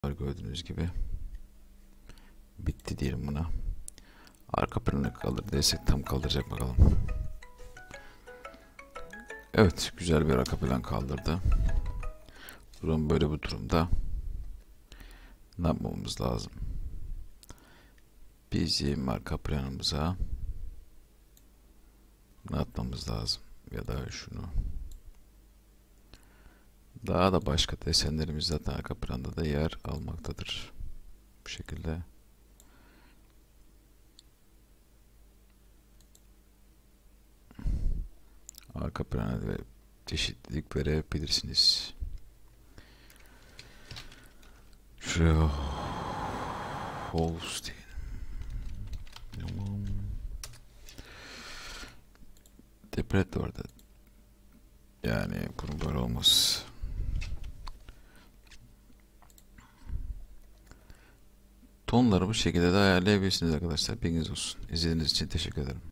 Gördüğünüz gibi bitti diyelim buna. Arka planı kaldır desek tam kaldıracak bakalım. Evet, güzel bir arka plan kaldırdı. Durum böyle, bu durumda ne yapmamız lazım? Bizim arka planımıza ne atmamız lazım? Ya da şunu. Daha da başka desenlerimiz zaten arka planda da yer almaktadır. Bu şekilde. Arka plana ve çeşitlilik verebilirsiniz. Şuraya Holstein. Tamam. Depredator'da. Yani bunun böyle olmaz. Tonları bu şekilde de ayarlayabilirsiniz arkadaşlar. Bilginiz olsun. İzlediğiniz için teşekkür ederim.